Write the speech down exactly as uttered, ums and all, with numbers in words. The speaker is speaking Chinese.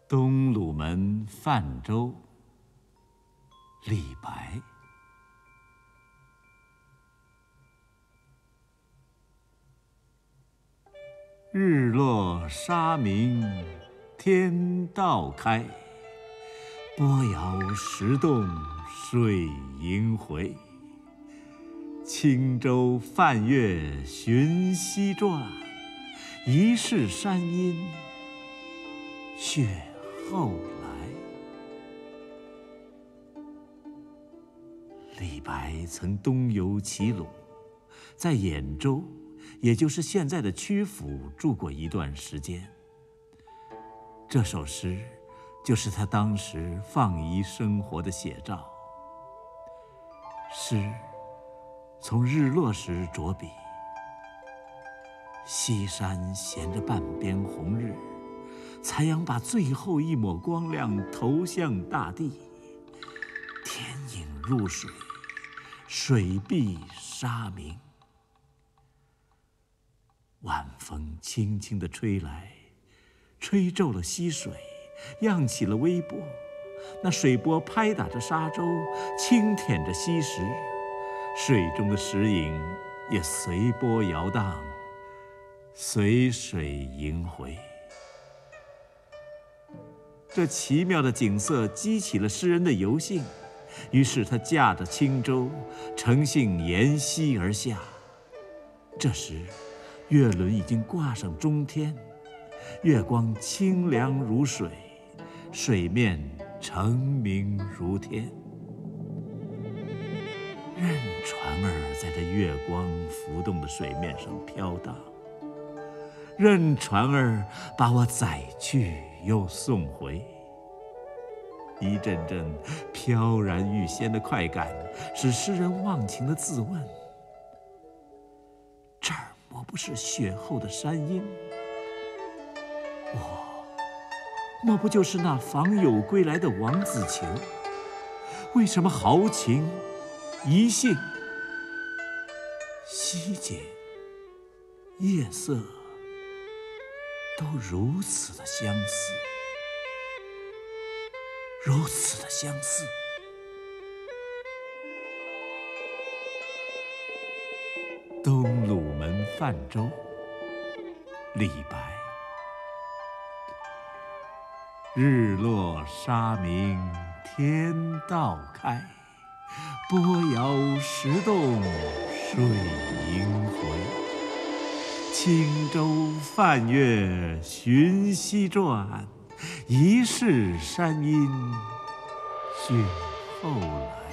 东鲁门泛舟，李白。日落沙明天道开，波摇石动水萦回。轻舟泛月寻溪转，疑是山阴雪后来。李白曾东游齐鲁，在兖州，也就是现在的曲阜住过一段时间。这首诗就是他当时放逸生活的写照。诗从日落时着笔，西山衔着半边红日，残阳把最后一抹光亮投向大地，天影入水，水碧沙明。晚风轻轻地吹来，吹皱了溪水，漾起了微波。那水波拍打着沙洲，轻舔着溪石，水中的石影也随波摇荡，随水萦回。这奇妙的景色激起了诗人的游兴，于是他驾着轻舟，乘兴沿溪而下。这时月轮已经挂上中天，月光清凉如水，水面澄明如天。任船儿在这月光浮动的水面上飘荡，任船儿把我载去又送回。一阵阵飘然欲仙的快感，使诗人忘情地自问：这儿莫不是雪后的山阴？我莫不就是那访友归来的王子求？为什么豪情、怡兴、希节、夜色都如此的相似，如此的相似？东鲁门泛舟，李白。日落沙明天道开，波摇石动水萦回。轻舟泛月寻溪转，疑是山阴雪后来。